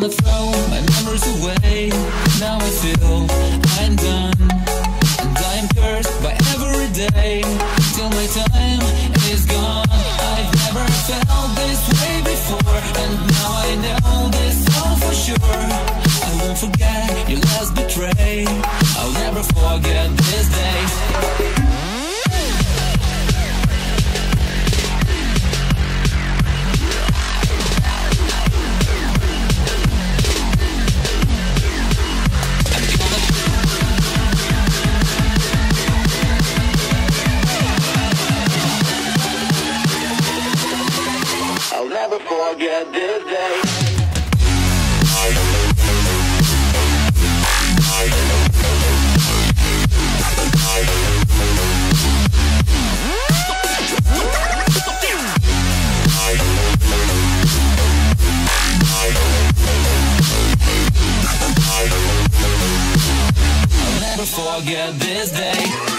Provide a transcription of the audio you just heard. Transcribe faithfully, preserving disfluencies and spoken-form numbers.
wanna throw my memories away. Now I feel I'm done, and I am cursed by every day till my time is gone. I've never felt this way before, and now I know this all for sure. I won't forget your last betray. I'll never forget this day. I'll never forget this day. I'll never forget this day.